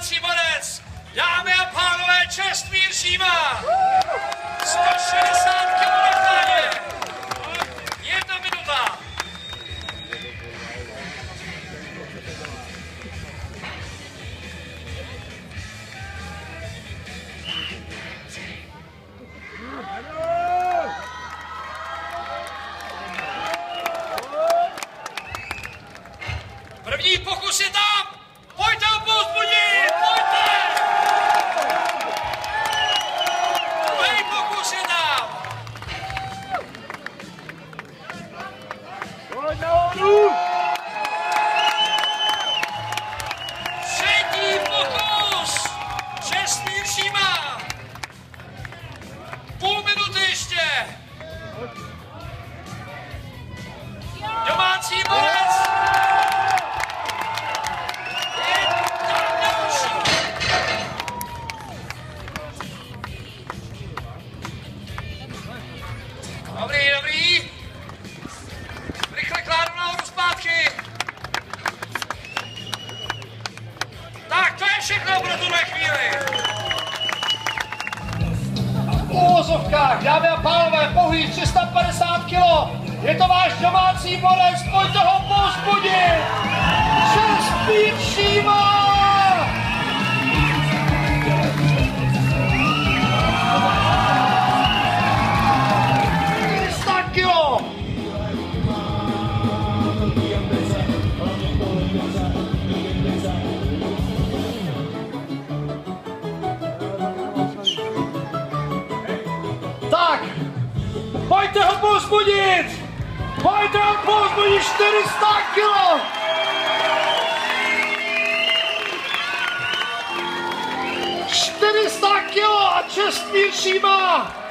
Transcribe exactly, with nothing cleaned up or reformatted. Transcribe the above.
domácí borec, dámy a pánové, Čestmír Šíma. sto šedesát kilogramů na kláně. Jedna minuta. První pokus je tam! Pojďte ho povzbudit! Pojďte! První pokus je tam! Třetí pokus! Čestmír Šíma! Půl minuty ještě! Domácí borec! Dobrý, dobrý. Rychle kládu nahoru zpátky. Tak, to je všechno pro tuhle chvíli. V uvozovkách, dámy a pánové, pouhých tři sta padesát kilo. Je to váš domácí borec, pojďte ho povzbudit. Čestmír Šíma! Tak, pojďte ho povzbudit! Pojďte ho povzbudit, čtyři sta kilo! čtyři sta kilo a Čestmír Šíma!